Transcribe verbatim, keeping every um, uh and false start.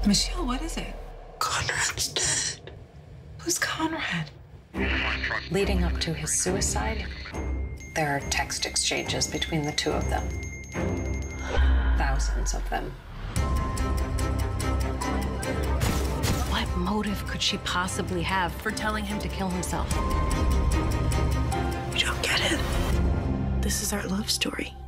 Michelle, what is it? Konrad's dead. Who's Konrad? Leading up to his suicide, there are text exchanges between the two of them. Thousands of them. What motive could she possibly have for telling him to kill himself? You don't get it. This is our love story.